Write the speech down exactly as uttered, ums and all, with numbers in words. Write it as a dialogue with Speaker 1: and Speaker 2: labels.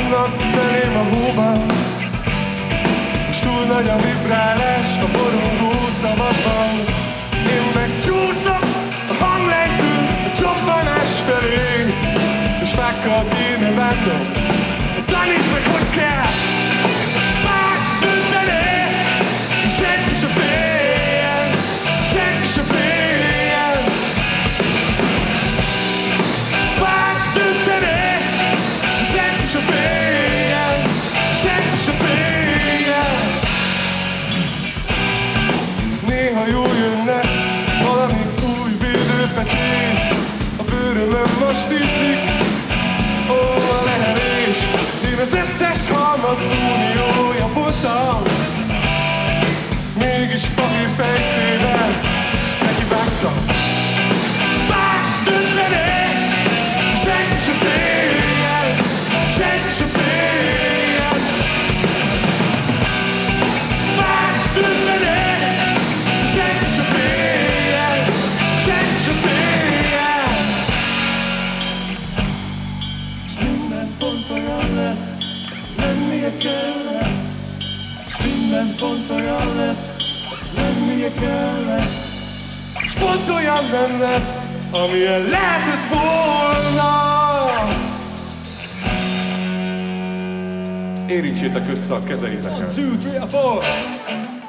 Speaker 1: Nyomnak felém a hóban, és túl nagy a vibrálás a borongó szavakban. Én meg csúszok a hanglengtől a csobbanás felé, és fákkal kéne vágnom, tanítsd meg, hogy kell fák dönteni, és senki se féljen, senki se féljen. Fák dönteni, és senki se féljen, senki se féljen. Néha jól jönne valami új védőpecsét, a bőrömön most iszik, ó, a lehelés. Én az összes halmaz uniója voltam, mégis papír fejszével nekivágtam. Fák dönteni, senki se féljen, senki se féljen. Fák dönteni, senki se féljen, senki se féljen. S minden pont olyan lett, lennie kellett, s minden pont olyan lett, lennie kellett, s pont olyan nem lett, amilyen lehetett volna. Érintsétek össze a kezeitek.
Speaker 2: One, two, three, four.